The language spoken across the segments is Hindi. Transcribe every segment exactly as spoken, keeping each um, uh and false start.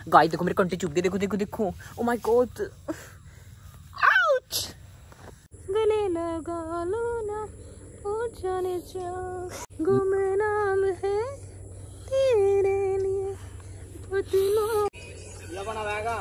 गाइस देखो मेरे कंटे चुभ गए, देखो देखो देखो, ओ माय गॉड, आउच। गले लगा लो ना ओ जाने जा, गुमनाम है तेरे लिए दिलों लबना रहेगा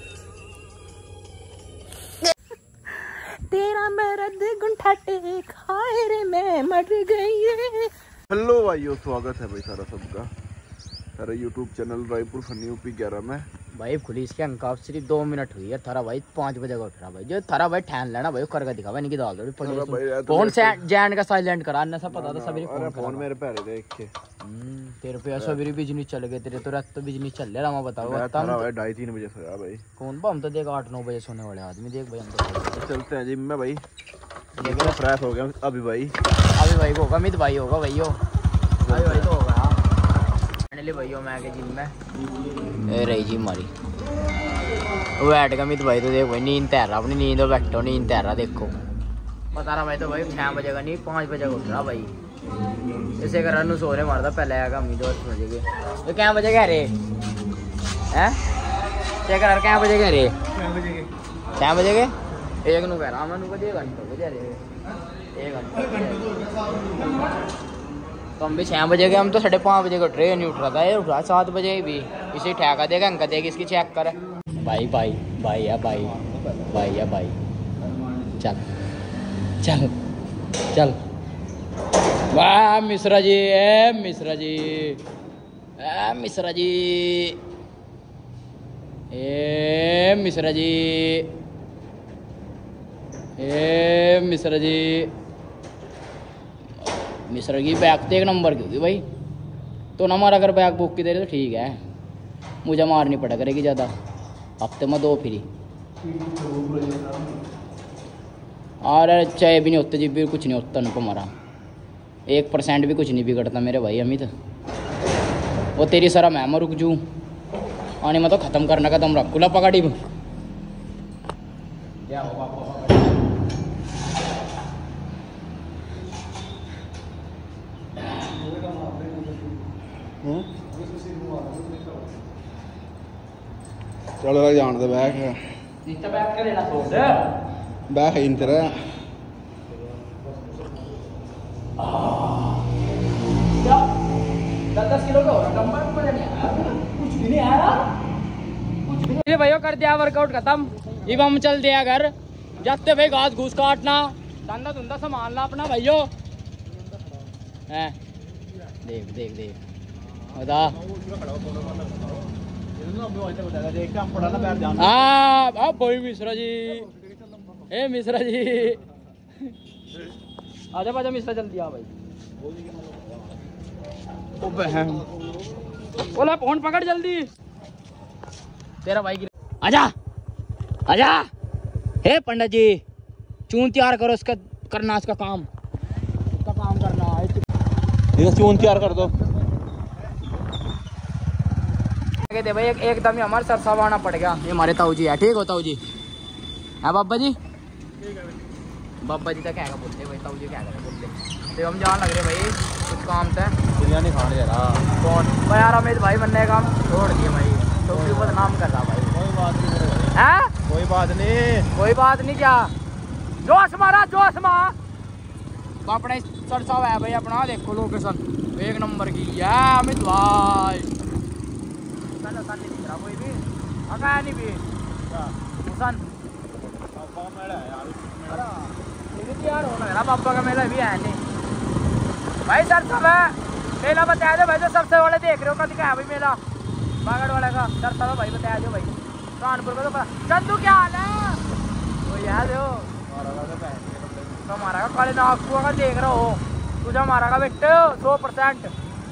तेरा मर्द गुंठा टेक, हाय रे मैं मर गई। हेलो भाइयों, स्वागत है भाई सारा सबका सारा YouTube channel Raipur funny UP ग्यारह में। भाई खुली इसके अंक आप सिर्फ दो मिनट हुई है, थारा भाई पाँच बजे का उठ रहा भाई, जो थारा भाई ठहन लेना भाई करके दिखावा नहीं की दाल दो फोन से जैन का साइलेंट करा ना, सब पता था सभी अरे फोन मेरे पे देख के तेरे पे सवेरे बिजली चल गए, तेरे तो रात तो बिजली चल रहा, मैं बताओ भाई ढाई तीन बजे सोया भाई। कौन हम तो देख आठ नौ बजे सोने वाले आदमी, देख भाई हम तो चलते हैं जिम में भाई, लेकिन फ्रेश हो गया अभी भाई, अभी भाई होगा अमित भाई होगा भैया, अभी भाई तो होगा फाइनली भैया मैं आके जिम में ए रही जिम हमारी वो बैठ का अमित भाई तो देख भाई नींद तैर रहा, अपनी नींद बैठो नींद तैर रहा, देखो बता रहा भाई तो भाई छः बजे का नहीं पाँच बजे का उठ रहा भाई, इसे कर सो रहे मारता पहले आएगा अम्मी दो बजे के, तो क्या बजे कह रहे हैं चेक क्या बजे कह रहे छः बजे के एक नु कह रहा मैं को एक घंटे बजे एक घंटे तो हम भी छः बजे के, हम तो साढ़े पाँच बजे का ट्रेन नहीं उठ रहा था, ये उठ रहा सात बजे भी, इसे ठेका देगा अंक देगा इसकी चेक कर भाई भाई भाई या भाई भाई या भाई चल चल चल वाह मिश्रा जी ए मिश्रा जी ए मिश्रा जी ए मिश्रा जी ए मिश्रा जी मिश्रा की बैग तो एक नंबर की होगी भाई, तो ना मारा अगर बैग बुक की दे रहे तो ठीक है, मुझे मारनी पड़ा करेगी ज़्यादा, हफ्ते में दो फ्री और चाय भी नहीं होते जी भी कुछ नहीं होता उनको मारा, एक परसेंट भी कुछ नहीं बिगड़ता मेरे भाई अमित, वो तेरी सरा मैं रुक जूँ आने में तो ख़त्म करने का दम रखूला पकड़ी क्या होगा चल रहा जान दे बैग नीचे बैग कर लेना छोड़ बैग है इन तेरा दस दस किलो का होगा नंबर मुझे नहीं आया, कुछ भी नहीं आया कुछ भी नहीं भैया, कर दिया वर्कआउट खत्म, अब हम चल दिया घर, जाते भाई घास घूस काटना धंधा धुंधा संभालना अपना भैया है, देख देख देख बता हाँ भाई मिश्रा जी ए मिश्रा जी आजा बाजा मिश्रा जल्दी आ भाई, बोला फोन पकड़ जल्दी तेरा भाई आजा आजा हे पंडित जी चून तैयार करो इसका करना इसका काम इसका काम करना है, चून तैयार कर दो दे भाई एक एकदम ही हमारे सर सब आना पड़ गया, ये हमारे ताऊ जी है, ठीक हो ताऊ जी है बाबा जी बाबा जी तक क्या बोलते भाई, ताऊ जी क्या करे बोलते, तो हम जान लग रहे भाई कुछ काम था बिरयानी खाने जा रहा कौन भाई यार अमित भाई बनने का हम छोड़ दिए भाई, तो क्यों बदनाम कर रहा भाई, कोई बात नहीं है कोई बात नहीं कोई बात नहीं, क्या जोश मारा जोश मार तो अपने सरसा है भाई अपना, देखो लोकेशन एक नंबर की है अमित भाई, नहीं दिख रहा कोई भी अकाया नहीं भी हुसन यार होना है ना पापा का मेला भी है नहीं भाई, सर सब है मेला बताया दो भाई, जो सबसे वाले देख रहे हो कभी क्या है भाई मेला बागड़ वाले का सर सब भाई बताया दो भाई, कानपुर का तो पता चंदू क्या हाल है वो याद हो तो हमारा का काले नागपुर का देख रहा हो तुझे हमारा का बेटे सौ परसेंट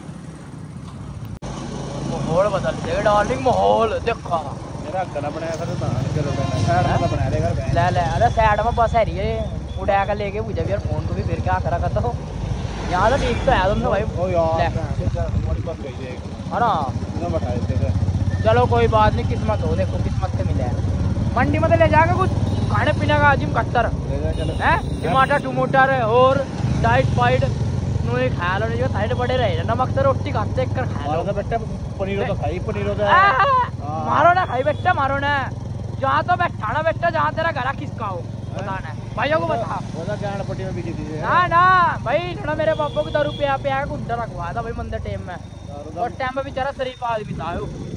माहौल बदल जाएगा डार्लिंग, माहौल देखा मेरा गला बनाया था तो बना देगा ले ले अरे साइड में बस है रही है उड़ा कर लेके मुझे यार फोन को भी फिर क्या करा करता हो यहाँ तो ठीक तो है तुमने भाई है ना, चलो कोई बात नहीं, किस्मत हो देखो किस्मत से मिले मंडी में तो ले जाएगा कुछ खाने पीने का अजीम कट्टर है, टमाटर टमाटर और डाइट फाइट नुई खा लो नहीं बड़े रहे नमक से रोटी खाते कर खा लो बेटा पनीर तो खाई पनीर मारो ना भाई बेटा, मारो ना। जहाँ तो बैठा ना बेटा, जहाँ तेरा घर किसका हो बताना भाइयों को बता। पट्टी में बिकी थी ना ना भाई, थोड़ा मेरे पापा को दारू पिया पिया गुंडा रखवाया था भाई मंदिर टाइम में, और टाइम में बेचारा शरीफ आदमी था।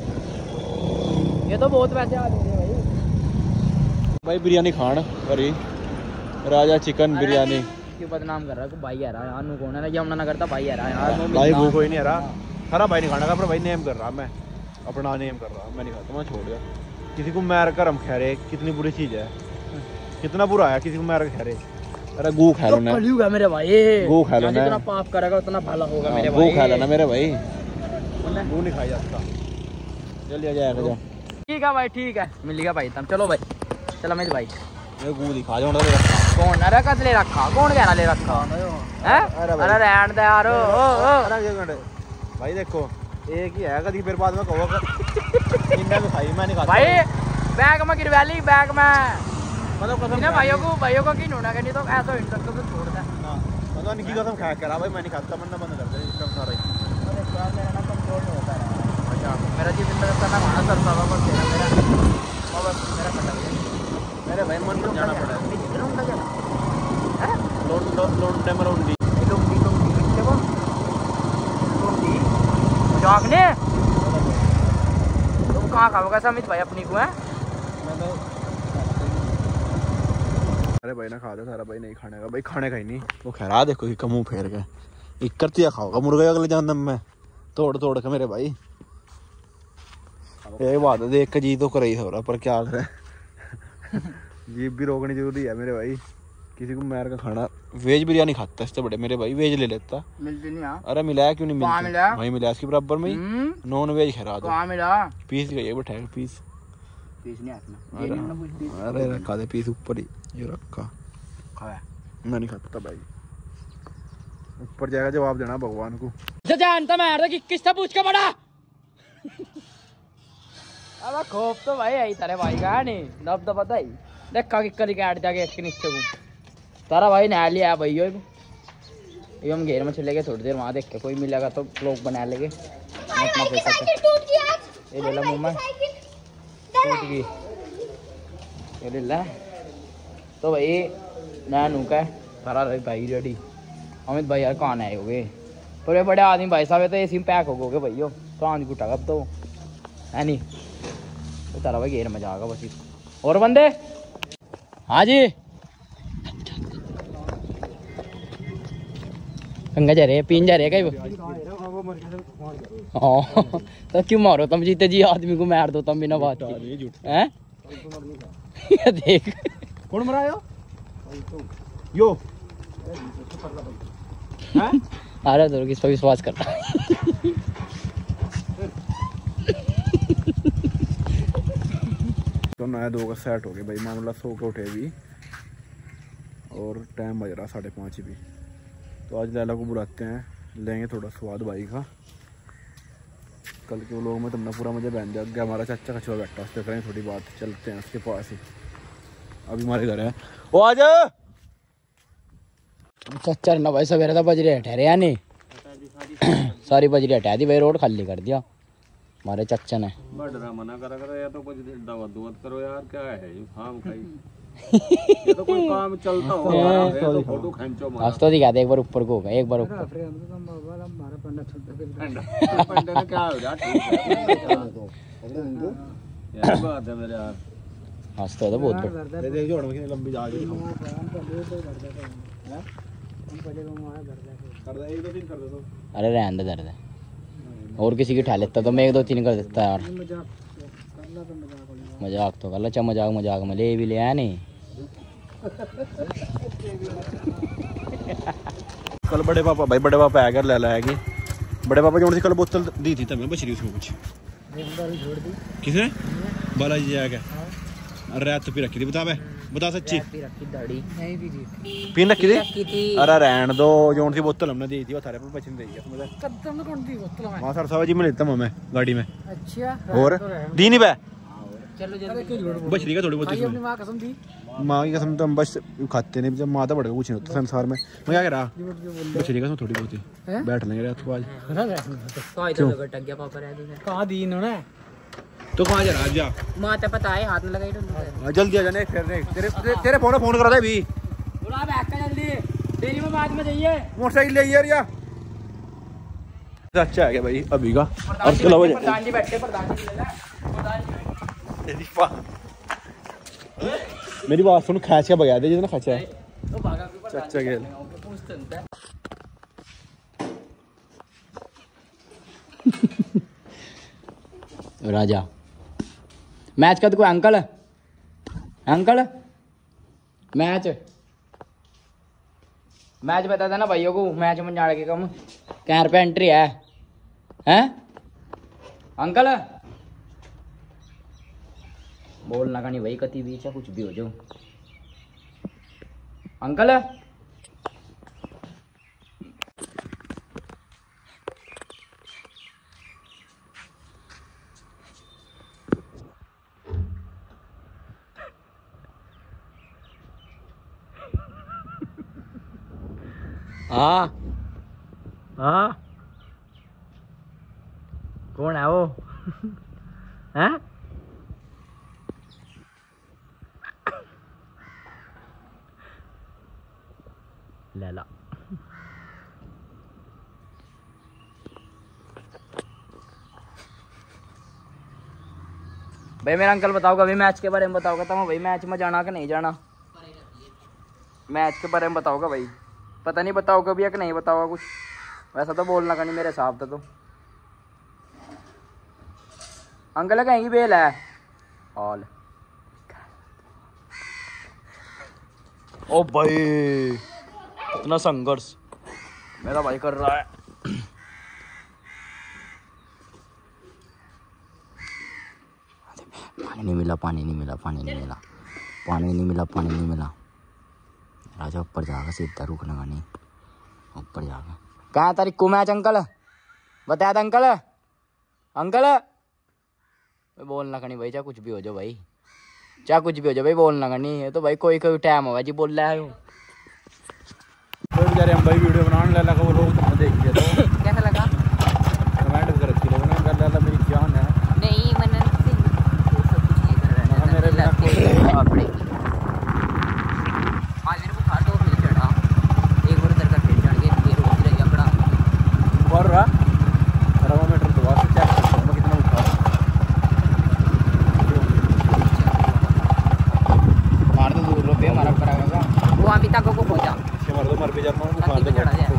ये तो बहुत पैसे आ रहे भाई। भाई बिरयानी खान अरे राजा चिकन बिरयानी क्यों बदनाम कर रहा है भाई? यार यार नू कौन है यमुना नगर था भाई? यार यार भाई वो कोई नहीं आ रहा, सारा भाई नहीं खाना का, पर भाई नेम कर रहा मैं, अपना नेम कर रहा, मैं नहीं खाता, मैं छोड़ दिया। किसी को मार कर हम खा रहे, कितनी बुरी चीज है, कितना बुरा है किसी को मार कर खा रहे। अरे गू खा लो ना मेरे भाई, गू खा लो ना, जितना पाप करेगा उतना भला होगा मेरे भाई। गू खा लो ना मेरे भाई, गू नहीं खाया जाता। जल्दी आ जाएगा। ठीक है भाई, ठीक है, मिलेगा भाई तुम। चलो भाई, चलो मेरे भाई ये गू दिखा जाओ। कौन ना रखा ले रखा, कौन कहना ले रखा है? अरे रहन दे यार। भाई देखो एक ही है, कभी फिर बाद में कहो इनने तो खाई, मैं नहीं खाता भाई। बैग में गिरवाली, बैग में मतलब कसम ना भाइयों को, भाइयों को की नोना करनी तो ऐसा इन सबको तो छोड़ दे। हां मतलब निकी कसम खा करा भाई, मैं नहीं खाता, मन्ना बंद कर दे सिस्टम सारा ही। अरे क्या मेरा ना कंट्रोल नहीं होता है। अच्छा मेरा जी दिन तक ना खाना चलता था, बस तेरा मेरा और बस मेरा खत्म है मेरे भाई मन को जाना पड़ा है। लोन का क्या है? लोन लोन टाइम राउंड दी लोन दी लोन दी कितने को लोन दी मजाक ने तुम कहां खाओगे समित भाई अपनी को है? मैं तो अरे भाई ना खा दे सारा भाई, नहीं खाने का भाई, खाने का ही नहीं वो खैरा देखो कि मुंह फेर के एक करती है खाओगा मुर्गा अगले जन्म में तोड़ तोड़ के मेरे भाई। ये बात है, देख के जी तो कर ही हो रहा, पर क्या करे जीभ भी रोकनी जरूरी है मेरे भाई। किसी को मार का खाना, वेज बिरयानी खाता है इससे बड़े मेरे भाई, वेज ले लेता। मिलती नहीं यार। अरे मिला क्यों नहीं मिलता? मिला भाई मिला इसके बराबर में ही नॉन वेज खैरा दो। कहां मिला? पीस गई बैठा पीस पीस नहीं आता ये नहीं कुछ पीस। अरे रखा दे पीस ऊपर ही, ये रखा खाया मैं नहीं खाता भाई, ऊपर जाएगा जवाब देना भगवान को। जो जानता मैं यार कि किससे पूछ के बड़ा अब खोप तो भाई आई तारे भाई का नहीं दब दब पता ही देखा कि करी काट जाके इसके नीचे को तारा भाई नहा लिया भाई। यो ये हम घेर में चले गए थोड़ी देर, वहाँ देख के कोई मिलेगा तो लोग बना लेंगे अपना पैसा। ये ले ला मुँह में टूट गई, ये ले ला। तो भाई नया नूका है सारा भाई रेडी। अमित भाई यार कहाँ आए होगे? बड़े बड़े आदमी भाई साहब तो एसी में पैक हो गए भाई। कहाँ नहीं कुटा अब तो है नहीं तो तारा भाई घेर में जाएगा बस। और बंदे हाँ जी गंगा जा रहे पीन जा रहे कई तो क्यों मारो तुम? जीते जी आदमी को मार दो तुम बिना बात हैं। देख कौन मरा यो अरे तो किस पर विश्वास करता तो नया दो का सेट हो गया भाई, मामला सो के उठे भी और टाइम बज रहा साढ़े पाँच भी। तो आज लैला को बुलाते हैं, लेंगे थोड़ा स्वाद भाई का। कल के लोग में तुमने पूरा मुझे बहन दिया, हमारा चाचा कछुआ बैठा, उससे करें थोड़ी बात, चलते हैं उसके पास ही। अभी हमारे घर है वो आज चाचा ना भाई सवेरे तो बजरे हटे रहे नहीं सारी बजरी हटा दी भाई, रोड खाली कर दिया हमारे चाचा ने। मना करा करो या तो कुछ दावत दुवत करो यार, क्या है ये फार्म खाई ये तो कोई काम चलता हो तो फोटो खींचो मार। आज तो दिखा दे एक बार ऊपर को, एक बार ऊपर पंडे ने क्या हो गया? ठीक है यार बात है मेरे यार, आज तो बहुत दे दे जोड़ में लंबी जा गई कर दे, एक दो तीन कर दे तो। अरे रहने दे दर्द है, और किसी की उठा लेता तो मैं एक दो तीन कर देता यार। मजाक तो कर लो, अच्छा मजाक मजाक में ले भी ले आया नहीं। कल बड़े पापा भाई बड़े पापा आया ले लाएगी बड़े पापा जो कल बोतल दी थी तब बच रही उसमें कुछ किसने बालाजी जी आया। अरे रात तो पी रखी थी, बता बे बता सच्ची पीन रखी थी? अरे रहन दो, जो सी बोतल हमने दी थी वो थारे पर बचन दी है। वहाँ सर साहब जी में लेता हूँ मैं गाड़ी में। अच्छा और दी नहीं बे बच रही है थोड़ी बहुत। माँ की कसम तो हम बस खाते नहीं, जब माँ तो बढ़ कुछ नहीं होता संसार में। मैं क्या कह रहा बच रही है थोड़ी बहुत ही, बैठ लेंगे रात को आज। तो कहाँ जा रहा जा माता पता है हाथ में लगाई तो जल्दी आ जाने फिर तेरे तेरे फोन फोन करा था अभी बुला बैठ का जल्दी डेरी में बाद में जाइए मोटरसाइकिल ले यार या अच्छा है क्या भाई अभी का और चलो भाई प्रधान जी बैठे प्रधान जी मेरी बात सुन खैच के बगैर दे जितना खचा है तो भागा के चाचा के पूछते हैं राजा मैच का तो कोई अंकल है अंकल मैच मैच बता था ना भाइयों को मैच में जाने के कम क्या रुपये एंट्री है हैं अंकल बोलना का नहीं भाई कति बीच है कुछ भी हो जाओ अंकल हाँ हाँ कौन है वो हैं लैला भाई मेरा अंकल बताओ कभी मैच के बारे में बताओ कहता हूँ भाई मैच में जाना कि नहीं जाना मैच के बारे में बताओगा भाई पता नहीं बताओगा भी या कि नहीं बताओगा कुछ वैसा तो बोलना का नहीं मेरे हिसाब से तो अंकल कहेंगी बेल है ऑल ओ भाई इतना संघर्ष मेरा भाई कर रहा है पानी नहीं मिला पानी नहीं मिला पानी नहीं मिला पानी नहीं मिला पानी नहीं मिला राजा ऊपर जाकर सीधा रुकना नहीं ऊपर जाकर कहाँ तारीख को मैच अंकल बताया था अंकल अंकल बोलना का नहीं भाई चाहे कुछ भी हो जाओ भाई चाहे कुछ भी हो जाए भाई बोलना का नहीं है तो भाई कोई कोई टाइम होगा जी बोल रहा है वो तो बेचारे हम भाई वीडियो बनाने लगा वो लोग तो देखिए तो कैसा लगा कमेंट कर अच्छी लोगों ने कर लाला मेरी जान है नहीं मैंने सब कुछ नहीं कर रहा है मेरे बिना कोई अपने आज मेरे को खा दो फिर चढ़ा एक बार उधर का फिर चढ़ के फिर रोक दिया बड़ा और रहा थर्मामीटर तो वापस चेक करना कितना उठा मार दो दूर रुपये हमारा पड़ेगा वो अभी तक को पहुंचा मर दो मर पे जाना बुखार दे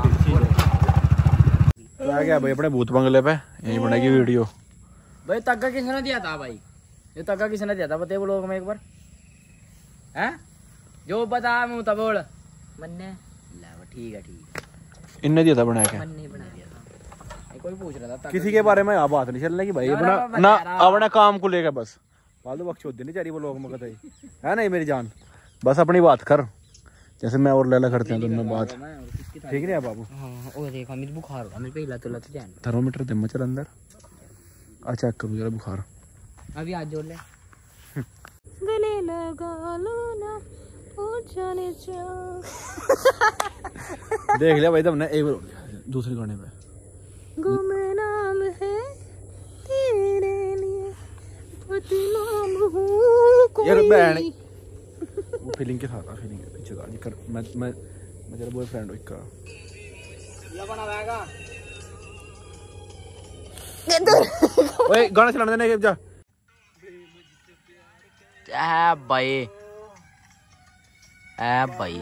आ गया भाई अपने भूत बंगले पे यही बनेगी वीडियो भाई तग्गा किसने दिया था भाई ये तग्गा किसने दिया था बताइए लोग में एक बार हैं जो बता मैं तब बोल मन्ने ठीक है ठीक है इनने दिया था बना के मन्ने बना दिया था कोई पूछ रहा था किसी के बारे में आप बात नहीं चल रही भाई अपना ना अपना काम को लेकर बस फालतू बख्श होती नहीं चाह रही वो लोग मगत है नहीं मेरी जान बस अपनी बात कर जैसे मैं और लैला करते हैं दोनों बात ठीक नहीं है बाबू हां ओ देख अमित बुखार हो रहा मेरे पे हिला तो लत ध्यान थर्मोमीटर दे मचल अंदर आ चेक करो जरा बुखार अभी आज जोड़ ले गले लगा लो ना ओ जाने जा देख लिया भाई तुमने एक बार दूसरे गाने पे गुमनाम है तेरे लिए बदनाम हूं यार बहन वो फीलिंग के साथ फीलिंग के पीछे गाड़ी कर मैं मैं मैं तेरा बॉयफ्रेंड हूं इसका ये बनावेगा ओए गाना चलाने देने जा ए भाई ए भाई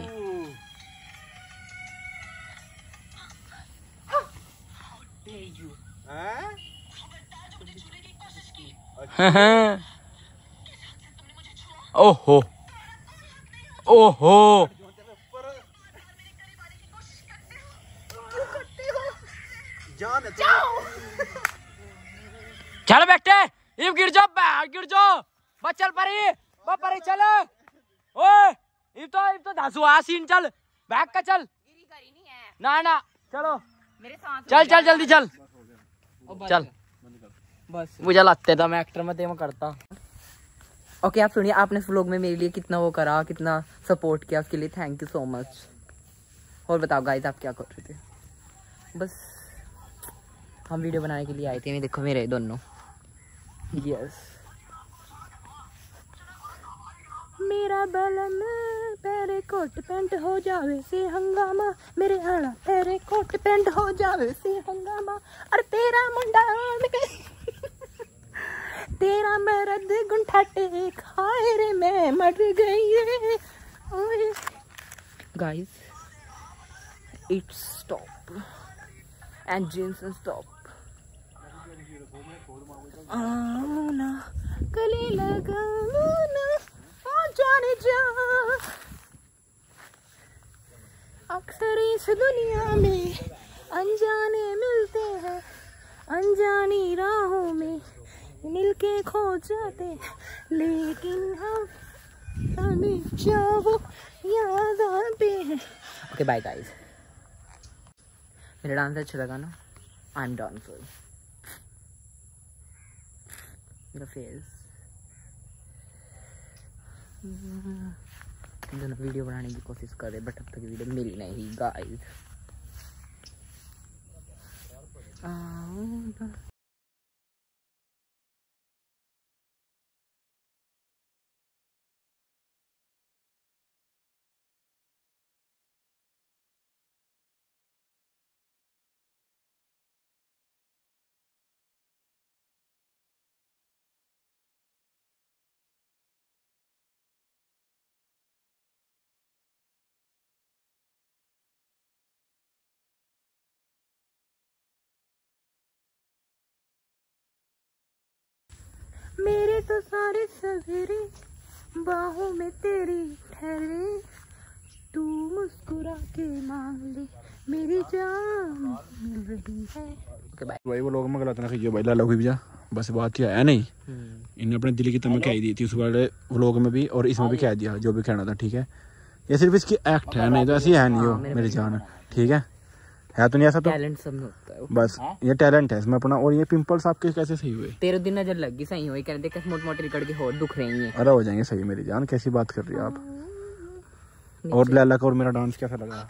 ओहो ओहो चल बेटे ये गिर जाओ बैठ गिर जाओ बस चल परी बस परी चल ओए ये तो ये तो धासु आसीन चल बैठ का चल ना ना चलो मेरे साथ चल चल जल्दी चल चल बस मुझे लगता था मैं एक्टर में ते में करता ओके okay, आप सुनिए आपने इस व्लॉग में मेरे लिए कितना वो करा कितना सपोर्ट किया उसके लिए थैंक यू सो मच और बताओ गाइस आप क्या कर रहे थे बस हम वीडियो बनाने के लिए आए थे देखो मेरे दोनों यस मेरा बलम पैरे कोट पेंट हो जावे से हंगामा, मेरे आना पैरे कोट पेंट हो जावे से हंगामा। और तेरा मुंडा तेरा मर्द गुंठाटे खाए रे मैं मर गई। Guys it's stop engines and stop. आना गले लगाना आ जाने जा। अक्सर इस दुनिया में अनजाने मिलते हैं, अनजानी राहों में मिलके खो जाते, लेकिन हम हमेशा वो याद आते हैं। ओके बाय गाइस, मेरा डांस अच्छा लगा ना? I am dancer. मेरा फेस दोनों वीडियो बनाने की कोशिश कर रहे बट अब तक वीडियो मिली नहीं गाइस। मेरे तो सारे सवेरे बाहों में तेरी ठहरे, तू मुस्कुरा के मांग ले मेरी जान मिल रही है। okay, भाई वो लोग में गलत ना खींचो भाई, लाला कोई भी जा बस बात ही है नहीं। इन्हें अपने दिल की तमन्ना कह दी थी उस वाले व्लॉग में भी और इसमें भी कह दिया जो भी कहना था, ठीक है। ये सिर्फ इसकी एक्ट है, नहीं तो ऐसी है नहीं हो मेरी जान, ठीक है। है तो नहीं ऐसा, तो टैलेंट सब में होता है बस ये टैलेंट है इसमें अपना। और ये पिंपल्स आपके कैसे सही हुए? तेरे दिन नजर लग गई, सही हुई कह देख मोट मोटी रिकड़ के होठ दुख रही हैं। अरे हो जाएंगे सही मेरी जान, कैसी बात कर रही है आप। और लैला का और मेरा डांस कैसा लगा?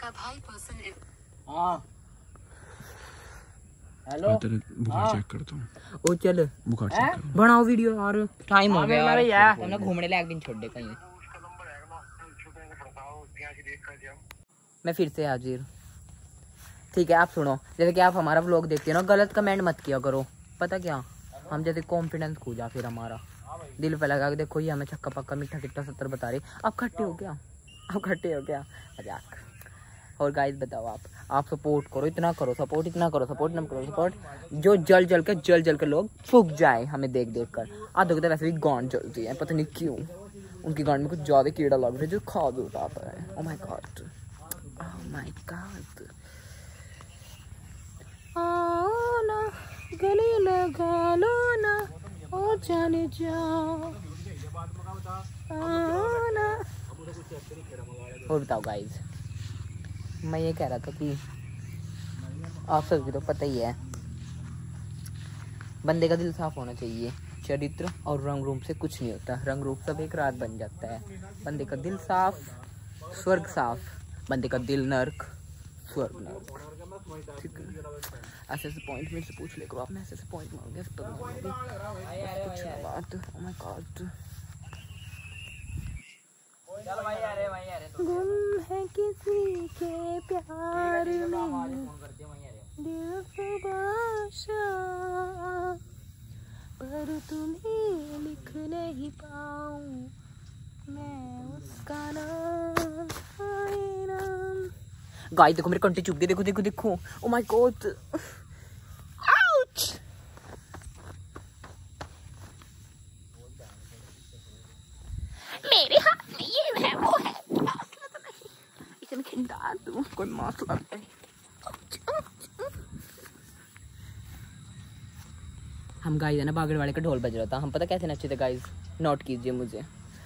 हेलो तेरे बुखार चेक करता हूं। ओ चल बुखार चेक कर, बनाओ वीडियो यार, टाइम हो गया यार, तुमने घूमने लायक दिन छोड़ दे कहीं। मैं फिर से हाजिर, ठीक है। आप सुनो, जैसे कि आप हमारा व्लॉग देखते हो ना, गलत कमेंट मत किया करो। पता क्या, हम जैसे कॉन्फिडेंस खो जा, फिर हमारा दिल पे लगा के देखो ये हमें छक्का पक्का मीठा किट्टा सत्तर बता रहे, आप खट्टे हो क्या? आप खट्टे हो क्या? मजाक। और गाइस बताओ, आप आप सपोर्ट करो, इतना करो सपोर्ट, इतना करो सपोर्ट, इतना करो सपोर्ट, जो जल जल के जल जल के लोग फूक जाए हमें देख देख कर। आधे तो वैसे भी गांड जलती है, पता नहीं क्यों उनकी गांड में कुछ ज्यादा कीड़ा लग रहा है जो खा भी उठाता है। Oh my God, oh my God. आओ ना गले लगा लो ना ओ जाने जाओ, आओ ना। और बताओ गाइस, मैं ये कह रहा था कि आप सबको तो पता ही है, बंदे का दिल साफ होना चाहिए। चरित्र और रंग रूप से कुछ नहीं होता, रंग रूप सब एक रात बन जाता है। बंदे का दिल साफ स्वर्ग साफ, बंदे का दिल नर्क स्वर्ग नर्क, ठीक है। ऐसे ऐसे पॉइंट मेरे से पूछ ले करो, आपने ऐसे ऐसे पॉइंट मांगे तो कुछ बात। ओह माय गॉड, गुम है किसी के प्यार में दिल सुबाशा, पर तुम्हें लिख नहीं पाऊं मैं उसका नाम, हाय नाम। गाइस देखो मेरे कंटे चुभ गए, देखो देखो देखो, ओह माय गॉड, आउच। मेरे हाथ में ये है वो है, मसला तो नहीं, इसे मैं खिंडा दूं, कोई मसला नहीं। हम गाइस है ना, बागड़ वाले का ढोल बज रहा था, हम पता कैसे नचे थे गाइस, नोट कीजिए मुझे।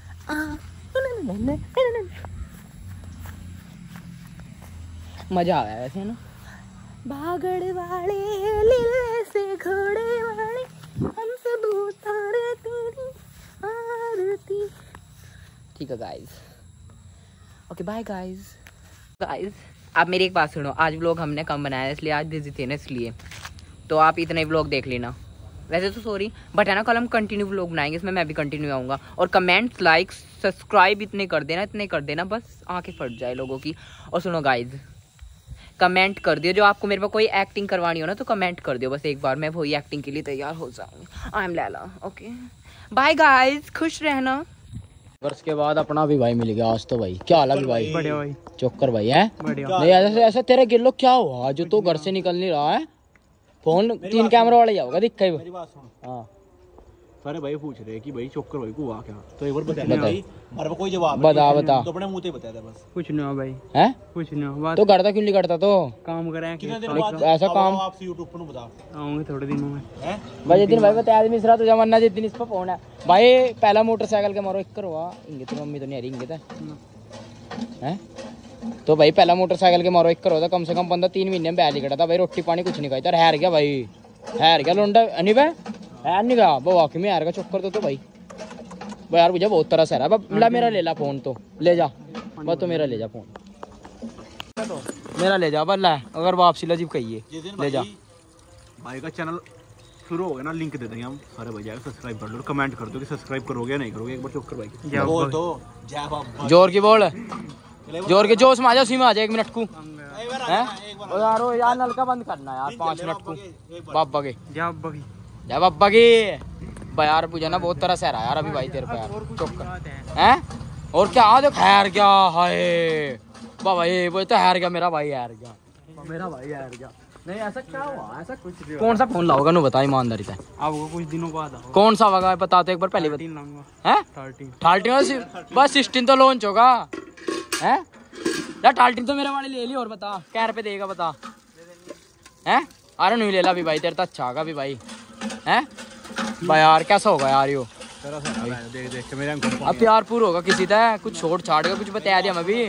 मजा आ रहा है वैसे ना। बागड़ वाले लीले से घोड़े वाले, हम सब उतारे तेरी आरती। ठीक है guys, okay bye guys. Guys आप मेरी एक बात सुनो, आज व्लॉग हमने कम बनाया इसलिए, आज बिजी थे ना इसलिए, तो आप इतने व्लॉग देख लेना, वैसे तो सॉरी, बट है ना कल हम कंटिन्यू व्लॉग बनाएंगे, इसमें मैं भी कंटिन्यू आऊँगा। और कमेंट्स, लाइक, सब्सक्राइब इतने कर देना, इतने कर देना, बस आंखें फट जाए लोगों की। और सुनो गाइज, कमेंट कर दियो, जो आपको मेरे पास कोई एक्टिंग करवानी हो ना तो कमेंट कर दियो बस एक बार, मैं वही एक्टिंग के लिए तैयार हो जाऊँगी। I am Laila. Okay bye guys, खुश रहना। वर्ष के बाद अपना भी भाई मिल गया आज तो भाई। क्या हाल है भाई? बढ़िया भाई, चोकर भाई है बढ़िया। नहीं ऐसा ऐसा तेरा गिल्लो क्या हुआ जो तू घर से निकल नहीं रहा है? फोन तीन कैमरा वाला जाओगा दिख कई। मेरी बात सुन, हाँ सारे भाई पूछ रहे हैं कि भाई चोकर भाई को हुआ क्या, तो एक बार बता बता। भाई, हमारे को कोई जवाब बता बता तो अपने मुंह से बता दे बस। कुछ नहीं हुआ भाई, है कुछ नहीं हुआ, तो करता क्यों नहीं करता? तो काम करें कितने दिन कि बाद ऐसा काम आपसे यूट्यूब पर बता आऊंगे थोड़े दिनों में। हैं भाई जिस दिन भाई बता आदमी इसरा तुझा मरना जिस दिन इस पर फोन है भाई। पहला मोटरसाइकिल के मारो एक करवा इंगे तो मम्मी तो नहीं आ रही इंगे हैं। तो भाई पहला मोटरसाइकिल के मारो एक करो था, कम से कम बंदा तीन महीने में बैल ही कटा था भाई, रोटी पानी कुछ नहीं खाई था। हैर गया भाई, हैर गया लोंडा नहीं भाई, हैर नहीं गया वो वाकई में हैर गया चक्कर तो, तो भाई भाई यार मुझे बहुत तरह से है। मिला मेरा ले ला फोन, तो ले जा बस, तो मेरा ले जा फोन, मेरा ले जा बल्ला, अगर वापसी लजीब कहिए ले जा। भाई का चैनल शुरू हो गया ना, लिंक दे देंगे हम सारे भाई, जाकर सब्सक्राइब कर लो, कमेंट कर दो कि सब्सक्राइब करोगे या नहीं करोगे। एक बार चोकर भाई जय बोल बाबा। दो जय बाबा, जोर की बोल, जोर के जोश में आ जा, उसी में आ जा। एक मिनट को हैं ओ यार, ओ यार नलका बंद करना यार पाँच मिनट को। बाबा के जय बाबा की। जय बाबा की भाई। यार पूजा ना बहुत तरह से रहा यार अभी भाई तेरे पे यार चोकर हैं। और क्या देख हैर गया, हाय बाबा ये वो तो हैर गया मेरा भाई, हैर गया मेरा भाई, हैर गया। नहीं ऐसा क्या हुआ? ऐसा कुछ नहीं। कौन सा फोन लाओगा नु बता ईमानदारी से, आपको कुछ दिनों बाद आओ। कौन सा होगा बता तो एक बार पहले बता। थर्टीन लाऊंगा। हैं थर्टीन थर्टीन बस सिक्सटीन तो लॉन्च होगा हैं यार। थर्टीन तो मेरे वाले ले ली, और बता क्या रुपये देगा बता हैं? अरे नहीं ले ला भी भाई, तेरे तो अच्छा होगा भी भाई हैं भाई। यार कैसा होगा यार यो, देख देख के मेरे अब प्यार पूरा होगा किसी का, कुछ छोड़ छाड़ के कुछ बता दिया मैं भी।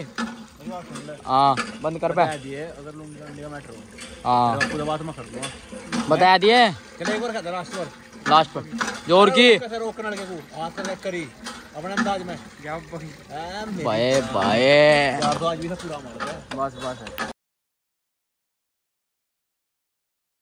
हाँ बंद कर पे दिए, अगर लोग का मैटर हो हाँ पूरा बात मैं कर दूंगा। बता दिए चलो एक बार कहता लास्ट बार, लास्ट पर जोर की कैसे रोकना लड़के को हाथ से करी अपने अंदाज में। जय बाबा की। भाई भाई यार तो आज भी सब पूरा मार दे। बस बस